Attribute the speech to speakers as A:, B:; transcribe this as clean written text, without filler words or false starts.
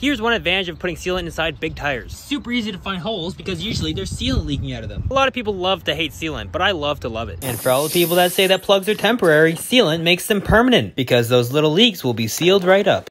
A: Here's one advantage of putting sealant inside big tires.
B: Super easy to find holes because usually there's sealant leaking out of them.
A: A lot of people love to hate sealant, but I love to love it.
C: And for all the people that say that plugs are temporary, sealant makes them permanent because those little leaks will be sealed right up.